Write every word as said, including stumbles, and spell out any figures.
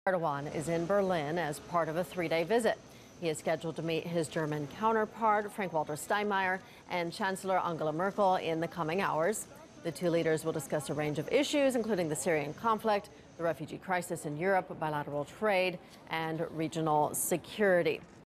Erdogan is in Berlin as part of a three-day visit. He is scheduled to meet his German counterpart, Frank-Walter Steinmeier, and Chancellor Angela Merkel in the coming hours. The two leaders will discuss a range of issues, including the Syrian conflict, the refugee crisis in Europe, bilateral trade, and regional security.